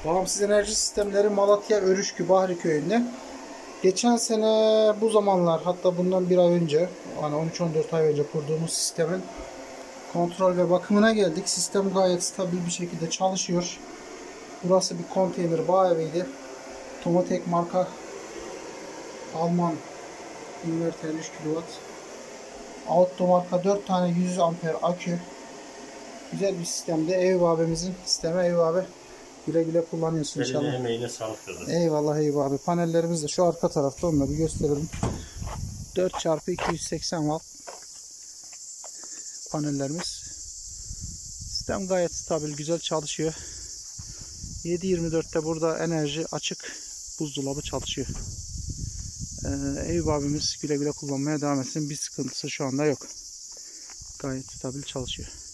Bağımsız Enerji Sistemleri Malatya Örüşkü Bahri Köyü'nde. Geçen sene bu zamanlar, hatta bundan bir ay önce, hani 13-14 ay önce kurduğumuz sistemin kontrol ve bakımına geldik. Sistem gayet stabil bir şekilde çalışıyor. Burası bir konteyner bağ eviydi. Tomatek marka Alman inverter 3 kW. Auto marka 4 tane 100 amper akü. Güzel bir sistemde. Eyüp abimizin sistemi. Eyüp abi güle güle kullanıyorsun inşallah. Eline emeğine sağlık diyorlar. Eyvallah Eyüp abi. Panellerimiz de şu arka tarafta, onları gösterelim. 4x280 watt panellerimiz. Sistem gayet stabil, güzel çalışıyor. 7/24'te burada enerji açık, buzdolabı çalışıyor. Eyüp abimiz güle güle kullanmaya devam etsin. Bir sıkıntısı şu anda yok. Gayet stabil çalışıyor.